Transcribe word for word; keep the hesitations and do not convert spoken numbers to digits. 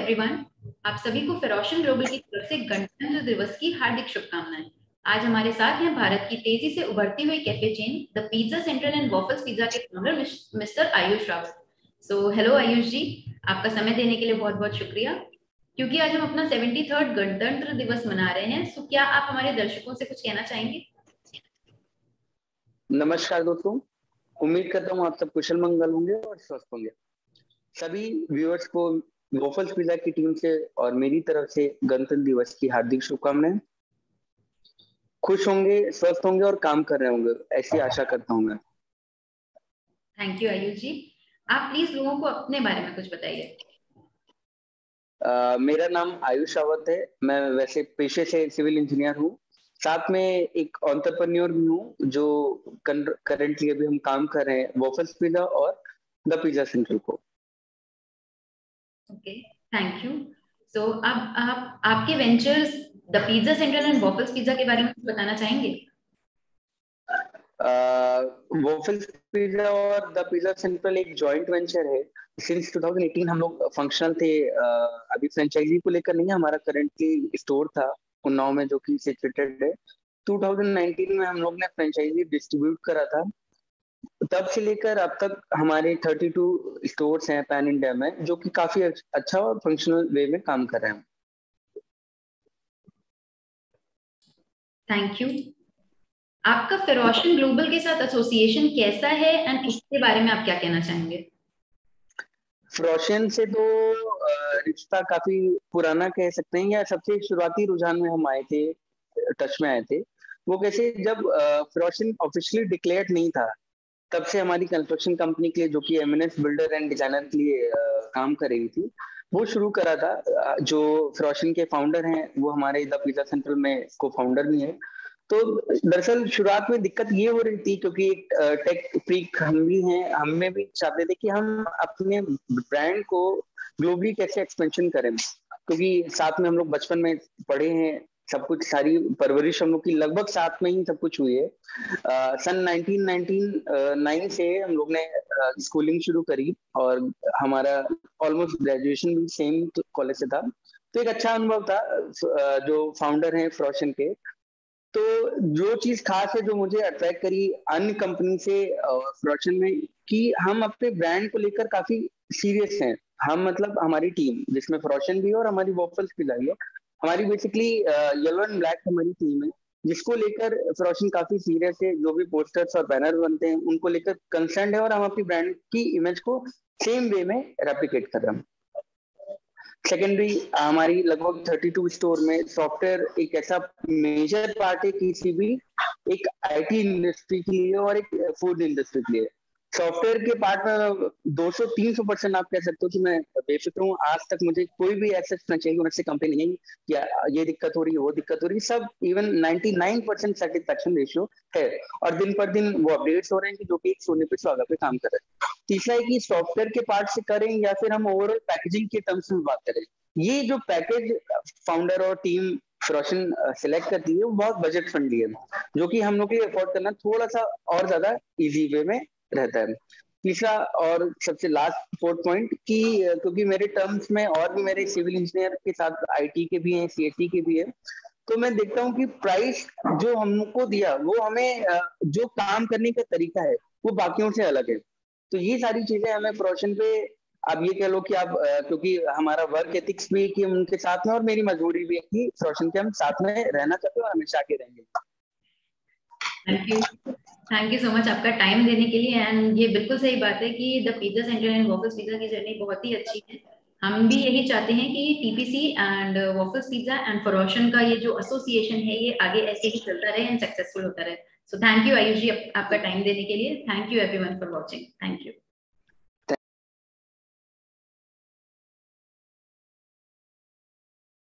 Everyone, आप सभी को फेरोशन ग्लोबल की तरफ से गणतंत्र दिवस की हार्दिक शुभकामनाएं। आज हमारे साथ हैं भारत की तेजी से उभरती हुई cafe chain the pizza central and waffles pizza के founder mister Ayush Rawat. So hello Ayush ji, आपका समय देने के लिए बहुत बहुत शुक्रिया। क्योंकि आज हम अपना सेवेंटी थर्ड गणतंत्र दिवस मना रहे हैं, सो क्या आप हमारे दर्शकों से कुछ कहना चाहेंगे? नमस्कार दोस्तों, उम्मीद करता हूँ आप सब कुशल मंगल होंगे और स्वस्थ होंगे। सभी व्यूअर्स को वॉफल्स पिज्जा की टीम से और मेरी तरफ से गणतंत्र दिवस की हार्दिक शुभकामनाएं। खुश होंगे, स्वस्थ होंगे और काम कर रहे होंगे, ऐसी आशा करता हूँ मैं। Thank you Ayush ji. आप प्लीज लोगों को अपने बारे में कुछ बताइए। uh, मेरा नाम आयुष रावत है। मैं वैसे पेशे से सिविल इंजीनियर हूँ, साथ में एक एंटरप्रेन्योर भी हूँ जो करंटली अभी हम काम कर रहे हैं वॉफल्स पिज्जा और द पिज्जा सेंट्रल को। Okay, thank you. सो अब आप आपके ventures the pizza central and waffles pizza के बारे में कुछ बताना चाहेंगे? वॉफल्स पिज्जा और द पिज्जा सेंट्रल एक जॉइंट वेंचर है। सिंस टू थाउजेंड एटीन हम लोग फंक्शनल थे। uh, अभी फ्रेंचाइजी को लेकर नहीं है, हमारा करंटली स्टोर था उन्नाव में जो कि सिचुएटेड है। टू थाउजेंड नाइनटीन में हम लोग ने फ्रेंचाइजी डिस्ट्रीब्यूट करा था। तब से लेकर अब तक हमारे थर्टी टू स्टोर्स हैं पैन इंडिया में, जो कि काफी अच्छा और फंक्शनल वे में काम कर रहे हैं। Thank you. आपका फेरोशन ग्लोबल के साथ एसोसिएशन कैसा है एंड इसके बारे में आप क्या कहना चाहेंगे? फेरोशन से तो रिश्ता काफी पुराना कह सकते हैं, या सबसे शुरुआती रुझान में हम आए थे, टच में आए थे। वो कैसे, जब फेरोशन ऑफिशियली डिक्लेयर्ड नहीं था, तब से हमारी कंस्ट्रक्शन कंपनी के लिए, जो कि एमएनएस बिल्डर एंड डिजाइनर के लिए काम कर रही थी, वो शुरू करा था। जो फेरोशन के फाउंडर हैं वो हमारे द पिज्जा सेंट्रल में को फाउंडर भी हैं। तो दरअसल शुरुआत में दिक्कत ये हो रही थी, क्योंकि टेक फ्रीक हम भी हैं, हमें भी चाहते थे कि हम अपने ब्रांड को ग्लोबली कैसे एक्सपेंशन करें, क्योंकि साथ में हम लोग बचपन में पढ़े हैं, सब कुछ, सारी परवरिश हम लोग की लगभग साथ में ही सब कुछ हुई है। uh, सन नाइनटीन नाइनटी नाइन से हम लोग ने स्कूलिंग शुरू करी और हमारा ऑलमोस्ट ग्रेजुएशन भी सेम कॉलेज से था। तो एक अच्छा अनुभव था। uh, जो फाउंडर हैं फेरोशन के, तो जो चीज खास है जो मुझे अट्रैक्ट करी अन्य कंपनी से फेरोशन में, कि हम अपने ब्रांड को लेकर काफी सीरियस हैं। हम मतलब हमारी टीम, जिसमें फेरोशन भी है और हमारी वॉफल्स भी लगी है, हमारी बेसिकली येलो एंड ब्लैक हमारी टीम है, जिसको लेकर फेरोशन काफी सीरियस है। जो भी पोस्टर्स और बैनर बनते हैं उनको लेकर कंसर्न है, और हम अपनी ब्रांड की इमेज को सेम वे में रेप्लिकेट कर रहे हैं। सेकेंडरी, हमारी लगभग थर्टी टू स्टोर में सॉफ्टवेयर एक ऐसा मेजर पार्ट है किसी भी एक आईटी इंडस्ट्री के लिए और एक फूड इंडस्ट्री के लिए। सॉफ्टवेयर के पार्ट में दो सौ तीन सौ परसेंट आप कह सकते हो कि मैं बेफिक्र हूँ। आज तक मुझे कोई भी ऐसा चाहिए उनसे कंप्लेन नहीं है या ये दिक्कत हो रही है वो दिक्कत हो रही है, सब even ninety nine percent satisfaction ratio है, और दिन पर दिन वो अपडेट्स हो रहे हैं कि जो कि एक सोने पे सुहागा पे काम कर रहे हैं। तीसरा है कि सॉफ्टवेयर के पार्ट से करें या फिर हम ओवरऑल पैकेजिंग के टर्म्स में बात करें, ये जो पैकेज फाउंडर और टीम फेरोशन सिलेक्ट करती है वो बहुत बजट फ्रेंडली है, जो कि हम लोग के लिए अफोर्ड करना थोड़ा सा और ज्यादा इजी वे में रहता है। तीसरा और सबसे लास्ट फोर्थ पॉइंट, कि क्योंकि मेरे टर्म्स में और भी मेरे सिविल इंजीनियर के साथ आईटी के भी हैं, सीएससी के भी है, तो मैं देखता हूँ कि प्राइस जो हमको दिया वो हमें जो काम करने का तरीका है वो बाकियों से अलग है। तो ये सारी चीजें हमें फेरोशन पे, आप ये कह लो कि आप, क्योंकि हमारा वर्क एथिक्स भी कि हम उनके साथ में, और मेरी मजबूरी भी है कि फेरोशन के हम साथ में रहना चाहते हैं और हमेशा आगे रहेंगे। Thank you, thank you so much आपका टाइम देने के लिए। एंड ये बिल्कुल सही बात है कि the pizza centre and waffles pizza की जर्नी बहुत ही अच्छी है। हम भी यही चाहते हैं कि TPC and waffles pizza and फेरोशन का ये जो एसोसिएशन है ये आगे ऐसे ही चलता रहे एंड सक्सेसफुल होता रहे। So thank you Ayush ji आपका टाइम देने के लिए। Thank you everyone for watching. Thank you.